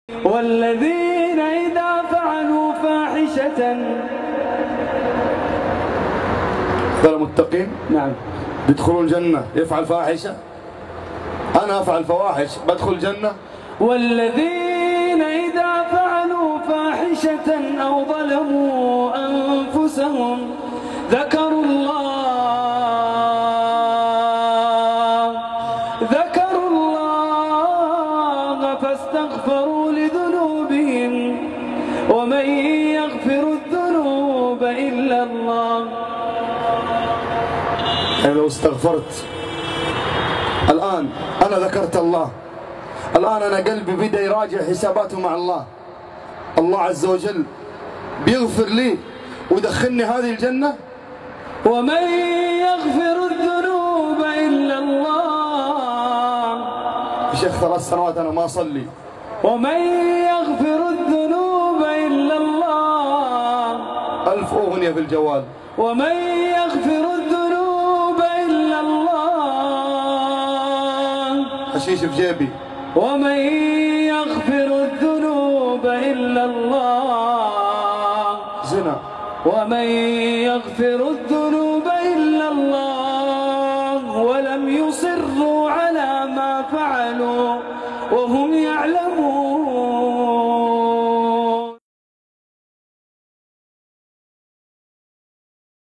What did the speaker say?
والذين إذا فعلوا فاحشة. هذول المتقين نعم بيدخلون الجنة. يفعل فاحشة، أنا أفعل فواحش بدخل الجنة. والذين إذا فعلوا فاحشة أو ظلموا أنفسهم ذكروا الله فاستغفروا لذنوبهم ومن يغفر الذنوب إلا الله. يعني لو استغفرت الآن، أنا ذكرت الله، الآن أنا قلبي بدأ يراجع حساباته مع الله، الله عز وجل بيغفر لي ويدخلني هذه الجنة. ومن يغفر الذنوب إلا الله. يا شيخ 3 سنوات أنا ما أصلي. ومن يغفر الذنوب إلا الله. 1000 أغنية في الجوال. ومن يغفر الذنوب إلا الله. حشيش في جيبي. ومن يغفر الذنوب إلا الله. زنا. ومن يغفر الذنوب إلا الله ولم يصروا على ما فعلوا وهم يعلمون.